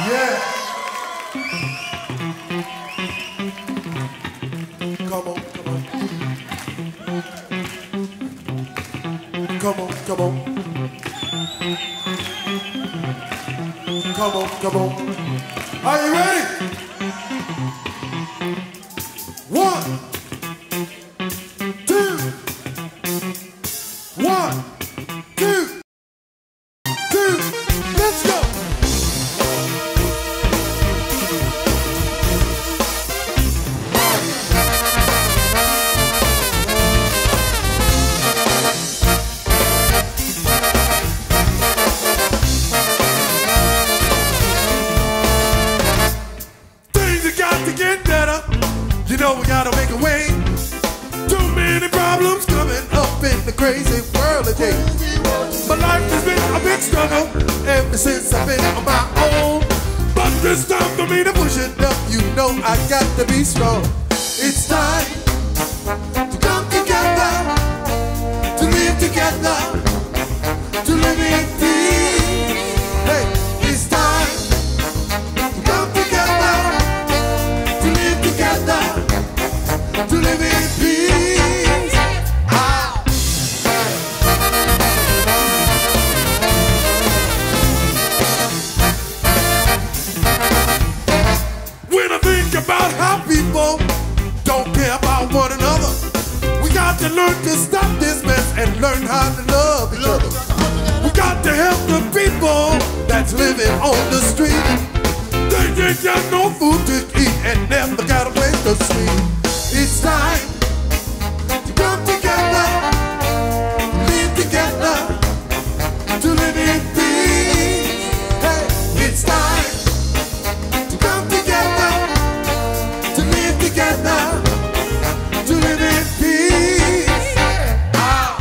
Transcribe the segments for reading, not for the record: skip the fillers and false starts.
Yeah. Come on, come on. Come on, come on. Come on, come on. Are you ready? 1, 2. 1, 2, 2. Let's go. To get better, you know we gotta make a way. Too many problems coming up in the crazy world today. My life has been a big struggle ever since I've been on my own. But this time for me to push it up, you know I got to be strong. It's time to come together, to live together, to live in peace. Hey, it's time to come together, to live in peace. Ah. When I think about how people don't care about one another, we got to learn to stop this mess and learn how to love each other. We got to help the people that's living on the street. They ain't got no food to eat and never got a place to sleep. It's time to come together, live together, to live in peace. Hey, it's time to come together, to live together, to live in peace. Ah.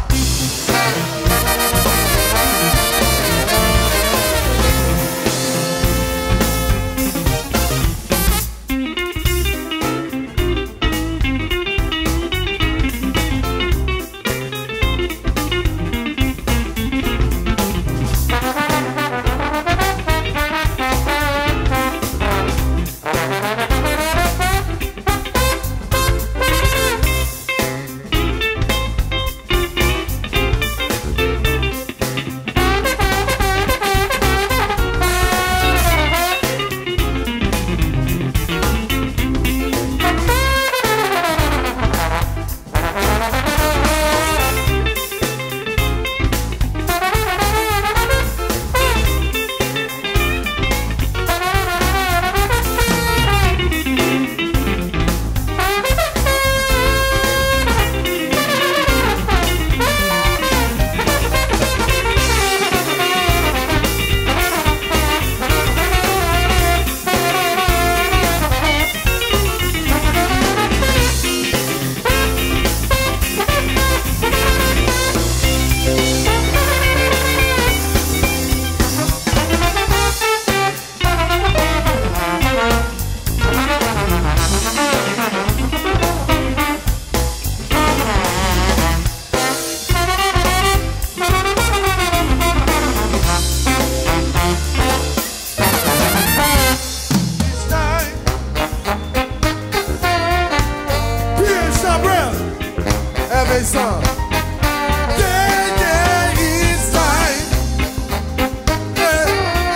Have a song. Yeah, yeah, it's time. Yeah.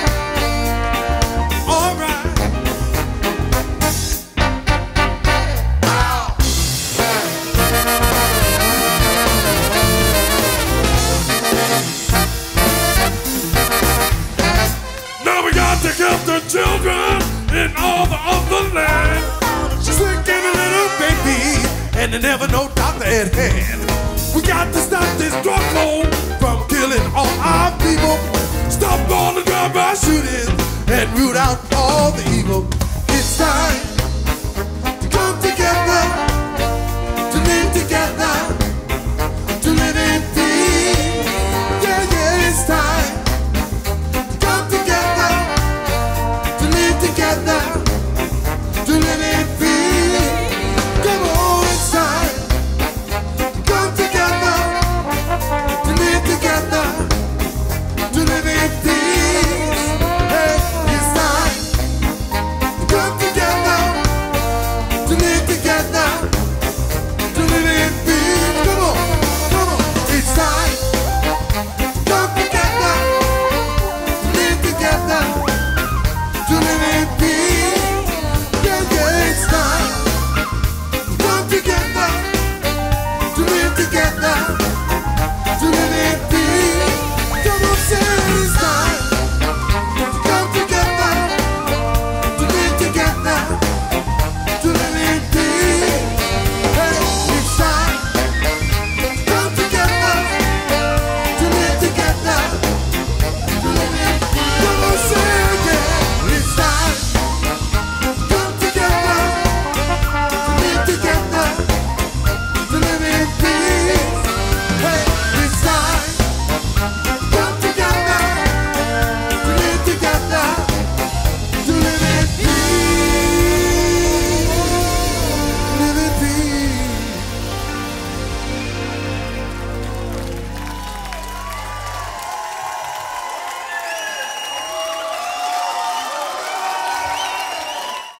All right. Ow. Now we got to help the children in all the other land. She's looking a little baby, and they never know doctor at hand. We got to stop this drug war from killing all our people. Stop all the drive-by shootings and root out all the evil.